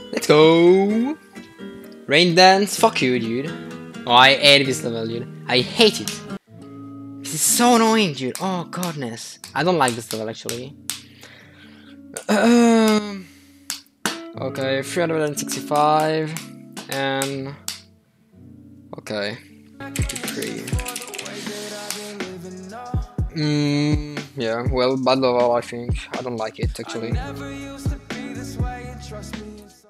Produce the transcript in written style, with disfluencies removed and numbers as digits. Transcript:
Let's go! Raindance, fuck you, dude. Oh, I hate this level, dude. I hate it. This is so annoying, dude. Oh, godness. I don't like this level, actually. Okay, 365. And... okay. 53. Yeah, well, bad level, I think. I don't like it, actually.